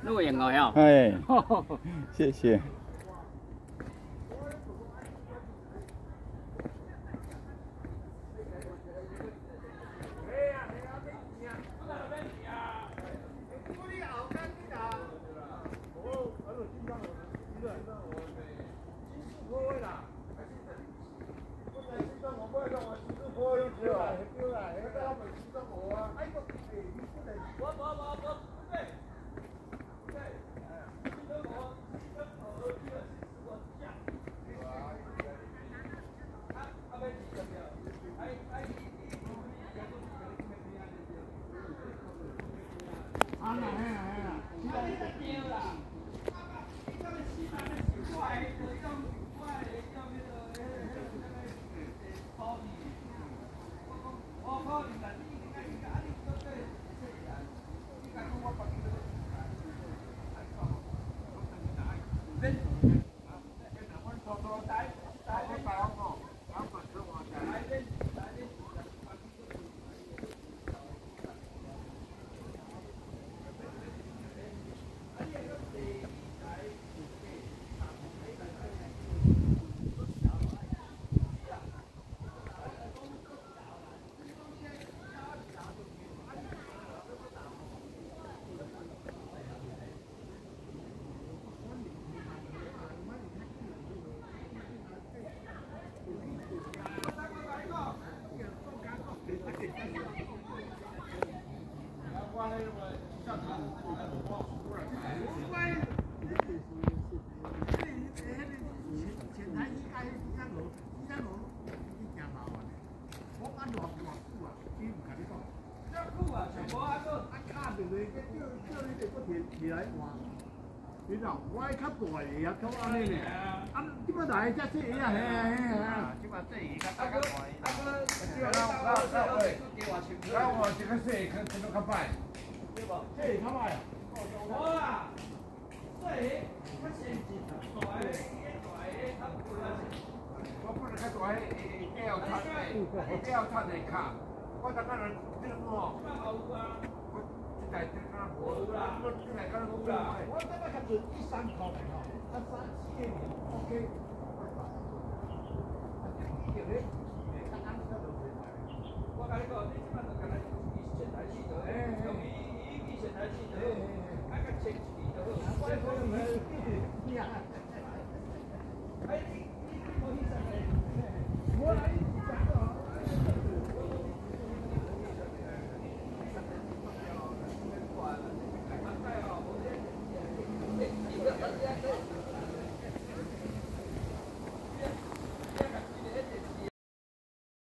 录影哦，要。 哎，谢谢。 你就我较大个啊，做安尼呢。啊，即摆来遮细个啊，嘿啊嘿啊。即摆细个较大较大个。我这个细较这个较歹。对无？细较歹啊。我啊，细较先进啊，大个较贵啊。我本来较大个脚擦的，脚擦的卡，我等下来这个么？这台这个无啦，这台敢无啦？我等下较准13箍的吼，啊3、4年 ，OK。啊，这个